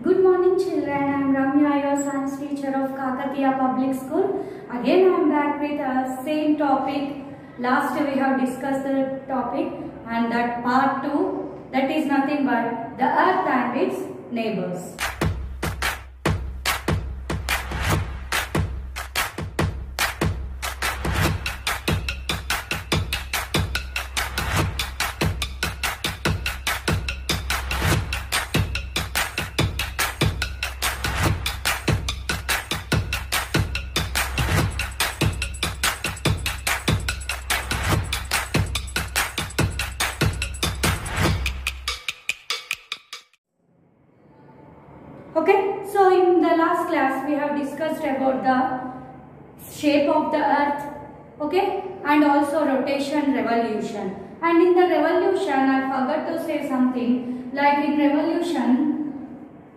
Good morning children, I am Ramya, your science teacher of Kakatiya Public School. Again I am back with the same topic. Last we have discussed the topic and that part 2, that is nothing but the earth and its neighbors. Okay, so in the last class we have discussed about the shape of the earth, okay, and also rotation, revolution. And in the revolution I forgot to say something, like in revolution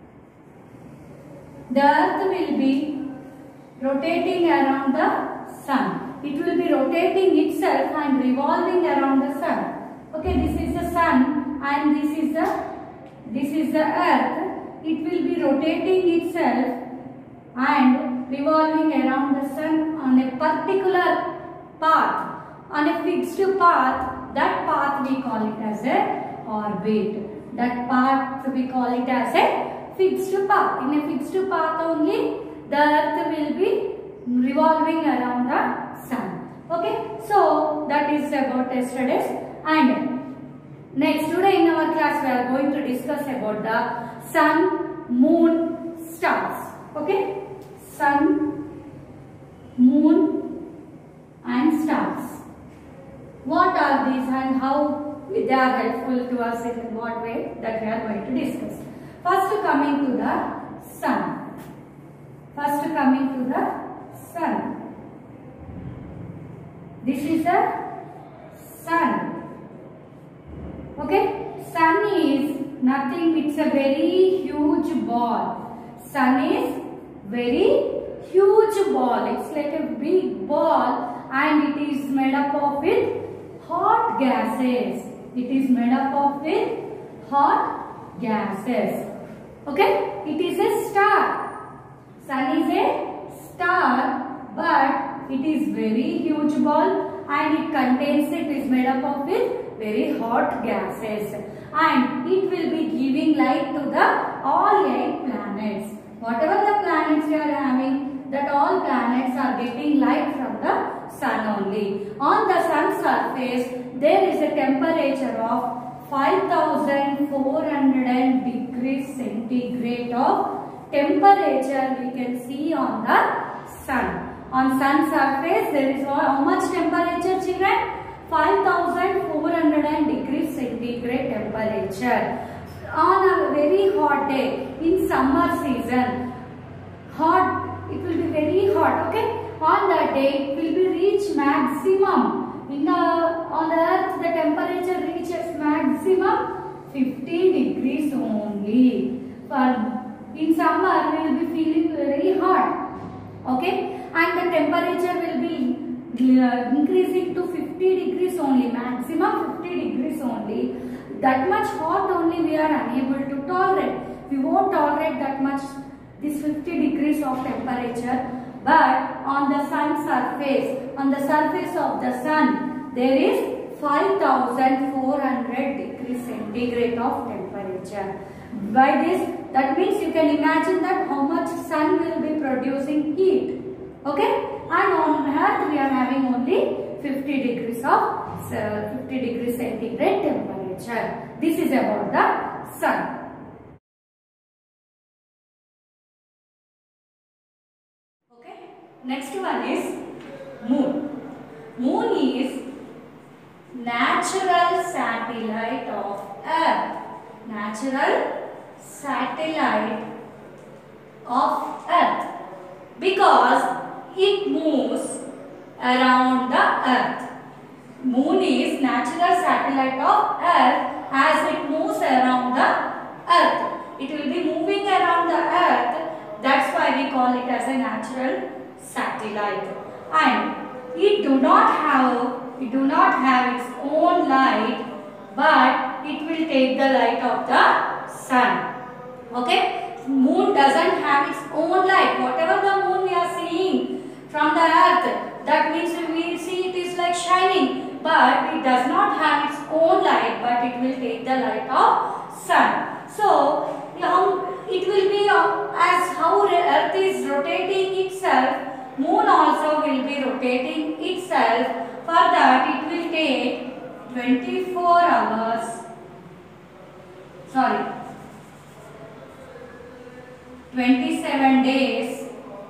the earth will be rotating around the sun. It will be rotating itself and revolving around the sun. Okay, this is the sun and this is the earth. It will be rotating itself and revolving around the sun on a particular path, on a fixed path. That path we call it as a orbit. That path we call it as a fixed path. In a fixed path only the earth will be revolving around the sun. Okay, so that is about yesterday's. And next, today in our class we are going to discuss about the sun, moon, stars. Okay, sun, moon and stars. What are these and how they are helpful to us, in what way, that we are going to discuss. First coming to the sun. This is the sun. Okay, sun is nothing, it's a very huge ball. Sun is very huge ball. It's like a big ball and it is made up of with hot gases. It is made up of with hot gases. Okay, it is a star. Sun is a star, but it is very huge ball and it is made up of with very hot gases, and it will be giving light to the all 8 planets. Whatever the planets we are having, that all planets are getting light from the sun only. On the sun's surface there is a temperature of 5400 degrees centigrade of temperature we can see on the sun. On sun's surface there is how much temperature, children? 5400 degrees centigrade temperature. On a very hot day in summer season, it will be very hot. Okay, on that day it will be reach maximum. On the earth the temperature reaches maximum 50 degrees only. In summer we will be feeling very hot. Okay, and the temperature will be increasing to 50 degrees only, maximum 50 degrees only. That much hot only we are unable to tolerate. We won't tolerate that much, this 50 degrees of temperature. But on the sun's surface, on the surface of the sun, there is 5400 degrees centigrade of temperature. By this, that means you can imagine that how much sun will be producing heat. Okay, and on earth we are having only 50 degrees centigrade temperature. This is about the sun. Okay, next one is moon. Moon is natural satellite of earth. Natural satellite of earth, because it moves around the earth. Moon is natural satellite of earth as it moves around the earth. It will be moving around the earth. That's why we call it as a natural satellite. And it do not have its own light, but it will take the light of the sun. Okay, moon own light. Whatever the moon we are seeing from the earth, that means we see it is like shining, but it does not have its own light, but it will take the light of sun. So it will be as how earth is rotating itself, moon also will be rotating itself. For that it will take 24 hours. 27 days,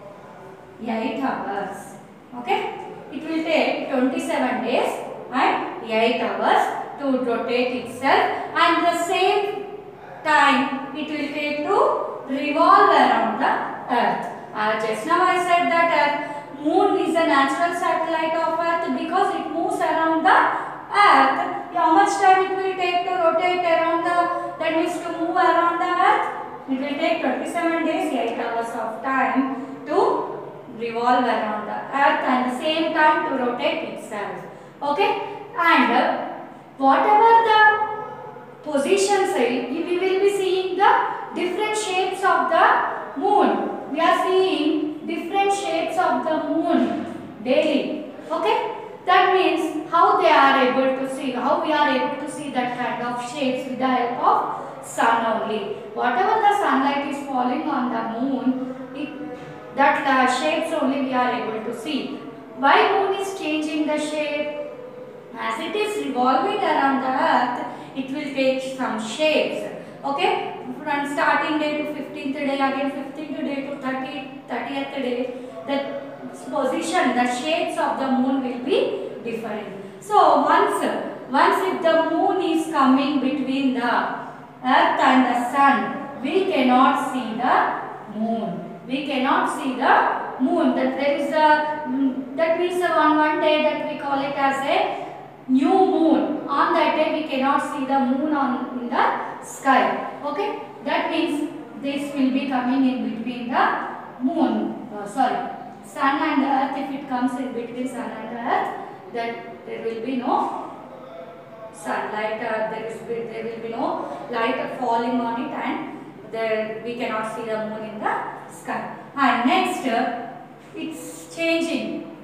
8 hours. Okay? It will take 27 days and 8 hours to rotate itself, and the same time it will take to revolve around the earth. Just now I said that moon is a natural satellite of earth because it moves around the earth. How much time it will take to rotate around that means to move around the earth? It will take 27 days, 8 hours of time to revolve around the earth, and the same time to rotate itself. Okay? And whatever the positions, we will be seeing the different shapes of the moon. We are seeing different shapes of the moon daily. Okay? That means how they are able to see, how we are able to see that kind of shapes with the help of sun only. Whatever the sunlight is falling on the moon, that shapes only we are able to see. Why moon is changing the shape? As it is revolving around the earth, it will take some shapes. Okay? From starting day to 15th day, again 15th day to 30th day, the position, the shapes of the moon will be differing. So once if the moon is coming between the earth and the sun, we cannot see the moon. We cannot see the moon. That there is that means one day that we call it as a new moon. On that day we cannot see the moon in the sky. Okay? That means this will be coming in between the moon. Sun and the earth. If it comes in between sun and the earth, then there will be no sunlight. There will be no light falling on it, and we cannot see the moon in the sky. And next, it's changing.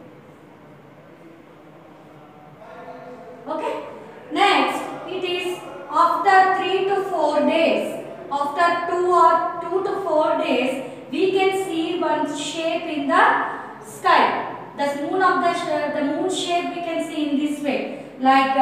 Okay. Next, it is after 3 to 4 days. After 2 to 4 days, we can see one shape in the sky. The moon of the moon shape we can see in this way, like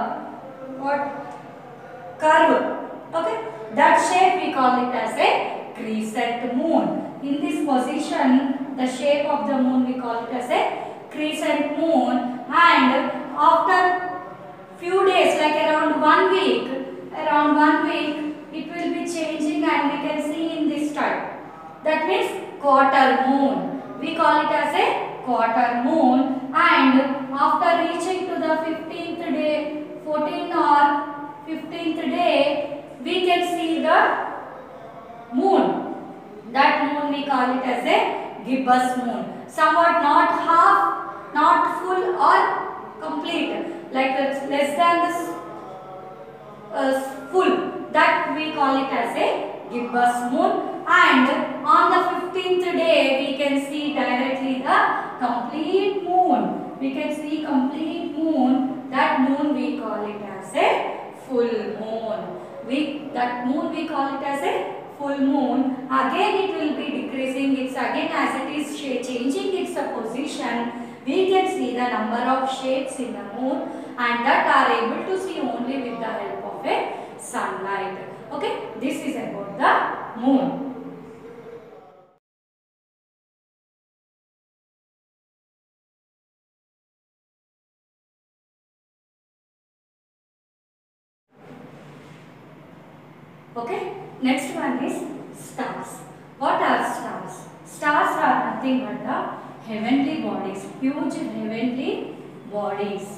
curve. Okay, that shape we call it as a crescent moon. In this position, the shape of the moon we call it as a crescent moon. And after few days, like around 1 week, it will be changing, and we can see in this type. That means quarter moon. We call it as a quarter moon. And after reaching to the 15th day, 14th or 15th day, we can see the moon. That moon we call it as a gibbous moon. Somewhat not half, not full or complete. Like less than the full. That we call it as a gibbous moon. And on the 15th day, we can see directly the complete moon. We can see complete moon. That moon we call it as a full moon. That moon we call it as a full moon. Again it will be decreasing. It's again as it is changing its position. We can see the number of shapes in the moon, and that are able to see only with the help of a sunlight. Okay, this is about the moon. Okay, next one is stars. What are stars? Stars are nothing but the heavenly bodies, huge heavenly bodies.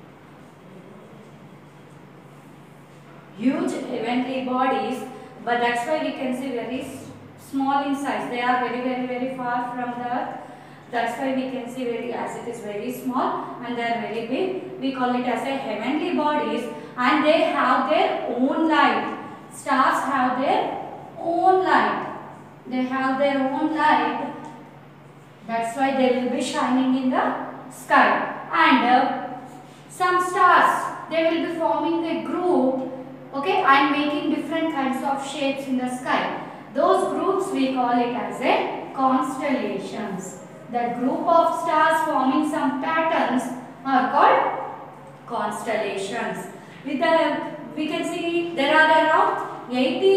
Huge heavenly bodies, but that's why we can see very small in size. They are very far from the earth. That's why we can see as it is very small and they are very big. We call it as a heavenly bodies, and they have their own light. Stars have their own light. They have their own light. That's why they will be shining in the sky. And some stars, they will be forming a group, okay, and making different kinds of shapes in the sky. Those groups we call it as a constellations. The group of stars forming some patterns are called constellations. With we can see there are around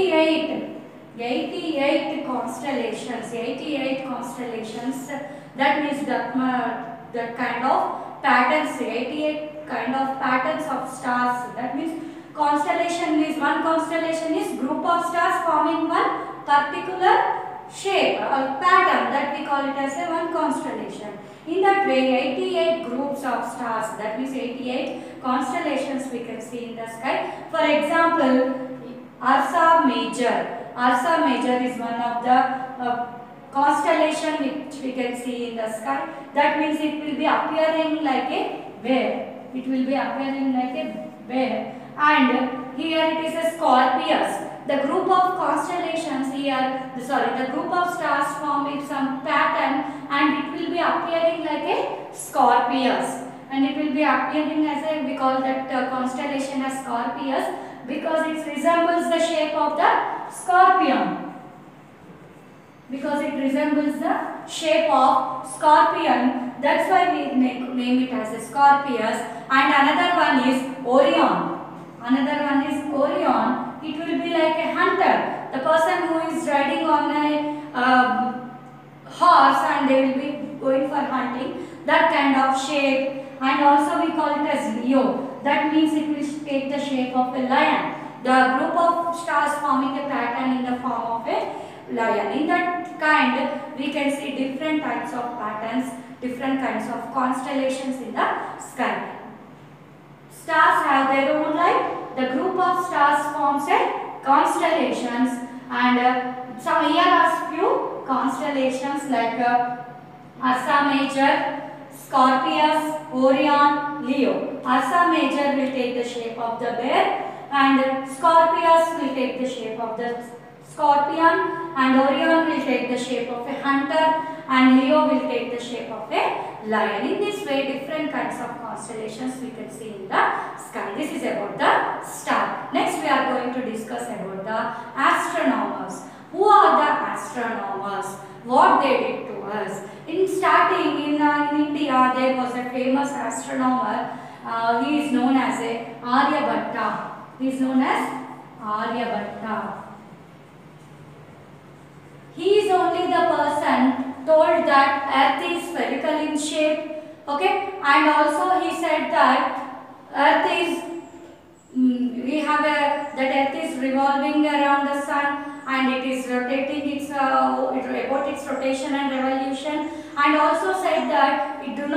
88 constellations. 88 constellations. That means that kind of patterns. 88 kind of patterns of stars. That means constellation is one constellation is group of stars forming one particular shape or pattern, that we call it as a one constellation. In that way, 88 groups of stars, that means 88 constellations we can see in the sky. For example, Ursa Major. Ursa Major is one of the constellation which we can see in the sky. That means it will be appearing like a bear. It will be appearing like a bear. And here it is a Scorpius. The group of constellations here, the group of stars forming some pattern, and it will be appearing like a Scorpius. And it will be appearing as a, we call that constellation as Scorpius because it resembles the shape of the scorpion. Because it resembles the shape of scorpion, that's why we name it as a Scorpius. And another one is Orion. Another one is Orion. It will be like a hunter, the person who is riding on a horse and they will be going for hunting, that kind of shape. And also we call it as Leo. That means it will take the shape of a lion. The group of stars forming a pattern in the form of a lion. In that kind, we can see different types of patterns, different kinds of constellations in the sky. Stars have their own light. The group of stars forms a constellations, and some here are few constellations like Ursa Major, Scorpius, Orion, Leo. Ursa Major will take the shape of the bear, and Scorpius will take the shape of the scorpion, and Orion will take the shape of a hunter, and Leo will take the shape of a lion. In this way, different kinds of constellations we can see in the sky. This is about the star. Next, we are going to discuss about the astronomers. Who are the astronomers? What they did to us? In starting in India, there was a famous astronomer. He is known as a Aryabhatta. He is known as Aryabhatta. He is only the person told that Earth is spherical in shape. Okay, and also he said that Earth is that Earth is revolving around the sun and it is rotating about its rotation and revolution, and also said that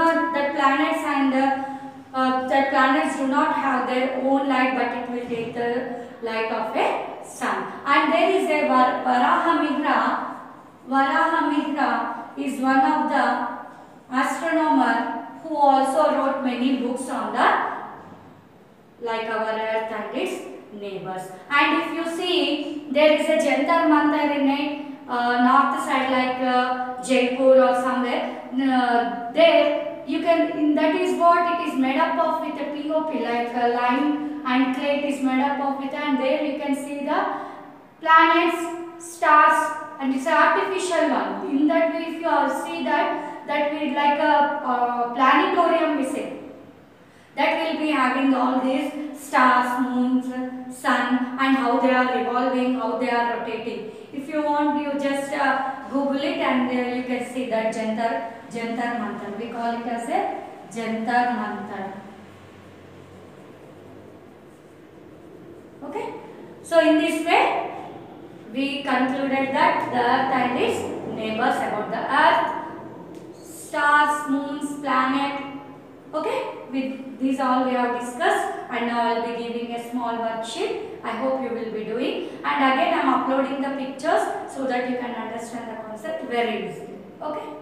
that planets do not have their own light, but it will take the light of a sun. And there is a Varahamihra. Varahamihra is one of the astronomer who also wrote many books on the like our Earth and its neighbors. And if you see, there is a Jantar Mantar in a north side like Jaipur or somewhere. There you can, that is what it is made up of with a POP, like lime and clay it is made up of with, and there you can see the planets, stars, and it's an artificial one. In that way, if you see that will like a planetarium we say. That will be having all these stars, moons, sun, and how they are revolving, how they are rotating. If you want, you just Google it, and you can see that Jantar Mantar. We call it as a Jantar Mantar. Okay. So in this way, we concluded that the Earth and its neighbors, about the Earth, stars, moons, planet. Okay, with these all we have discussed, and now I will be giving a small worksheet. I hope you will be doing, and again I am uploading the pictures so that you can understand the concept very easily. Okay.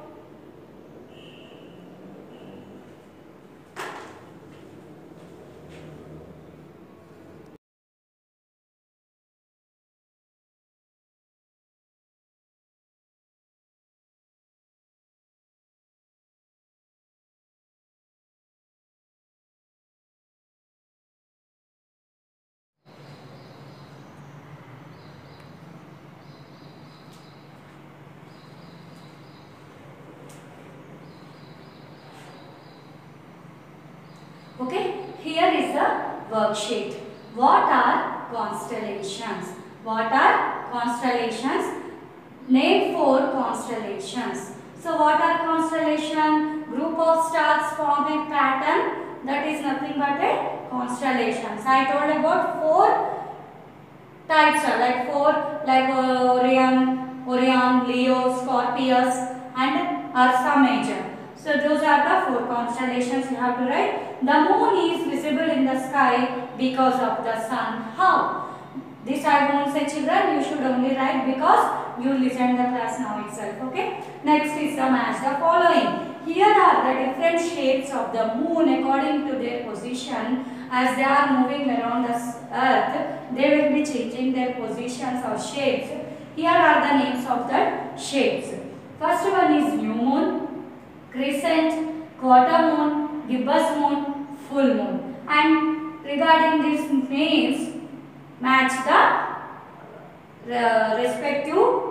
Okay, here is the worksheet. What are constellations? What are constellations? Name 4 constellations. So what are constellations? Group of stars form a pattern. That is nothing but a constellations. I told about 4 types are like 4 like Orion, Leo, Scorpius and Ursa Major. So those are the 4 constellations you have to write. The moon is visible in the sky because of the sun. How? This I won't say children, you should only write because you listen the class now itself. Okay. Next is the match the following. Here are the different shapes of the moon according to their position. As they are moving around the earth, they will be changing their positions or shapes. Here are the names of the shapes. First one is new moon, crescent, quarter moon, gibbous moon, full moon. And regarding these names, match the respective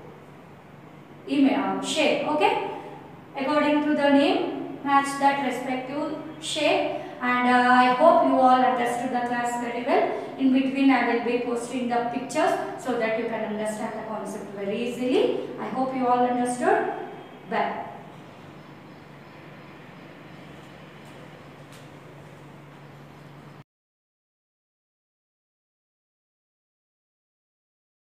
shape. Okay, according to the name, match that respective shape. And I hope you all understood the class very well. In between I will be posting the pictures so that you can understand the concept very easily. I hope you all understood. Bye.